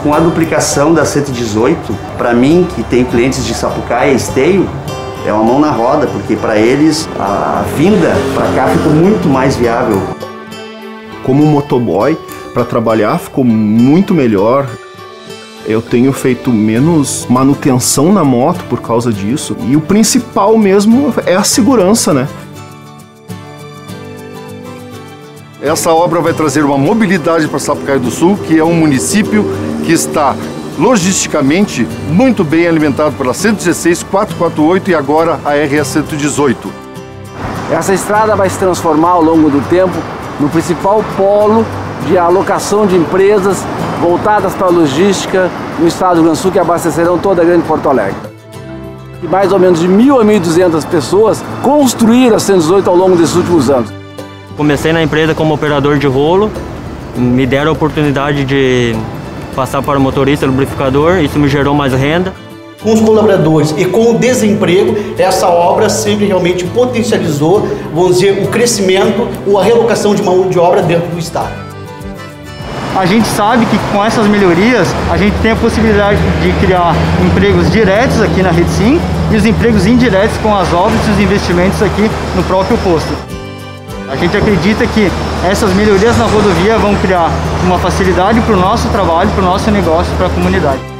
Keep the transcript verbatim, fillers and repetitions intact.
Com a duplicação da cento e dezoito, para mim, que tenho clientes de Sapucaia e Esteio, é uma mão na roda, porque para eles a vinda para cá ficou muito mais viável. Como motoboy, para trabalhar ficou muito melhor. Eu tenho feito menos manutenção na moto por causa disso. E o principal mesmo é a segurança, né? Essa obra vai trazer uma mobilidade para Sapucaia do Sul, que é um município que está logisticamente muito bem alimentado pela cento e dezesseis, quatrocentos e quarenta e oito e agora a R S cento e dezoito. Essa estrada vai se transformar ao longo do tempo no principal polo de alocação de empresas voltadas para a logística no estado do Rio Grande do Sul, que abastecerão toda a grande Porto Alegre. E mais ou menos de mil a mil e duzentas pessoas construíram a cento e dezoito ao longo desses últimos anos. Comecei na empresa como operador de rolo, me deram a oportunidade de passar para motorista lubrificador, isso me gerou mais renda. Com os colaboradores e com o desemprego, essa obra sempre realmente potencializou, vamos dizer, o crescimento ou a relocação de mão de obra dentro do estado. A gente sabe que com essas melhorias a gente tem a possibilidade de criar empregos diretos aqui na RedSim e os empregos indiretos com as obras e os investimentos aqui no próprio posto. A gente acredita que essas melhorias na rodovia vão criar uma facilidade para o nosso trabalho, para o nosso negócio, para a comunidade.